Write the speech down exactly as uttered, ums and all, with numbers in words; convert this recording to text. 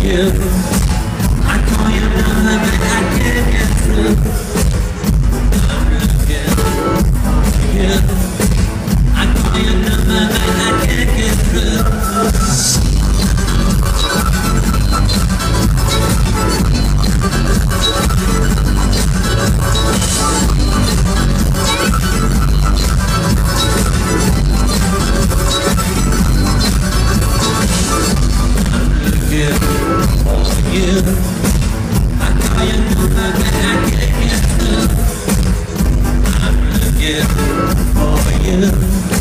you. I call your number but I can't get through. I'm looking for you. I call your number but I can't get through. You, I call your number but I can't get through. I'm looking for you.